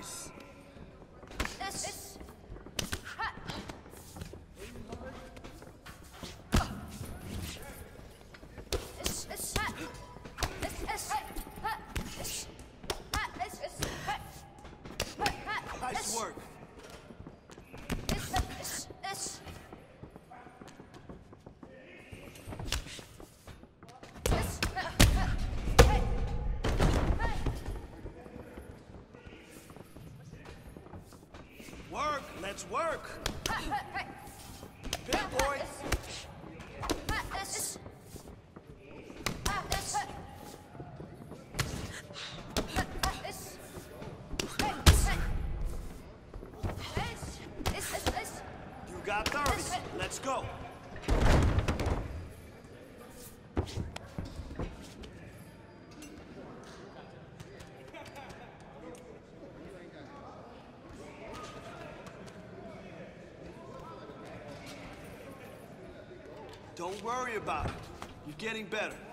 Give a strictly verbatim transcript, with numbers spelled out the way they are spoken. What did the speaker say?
Nice. This. Nice work. Work, let's work. Big boy. You got thirty. Let's go. Don't worry about it. You're getting better.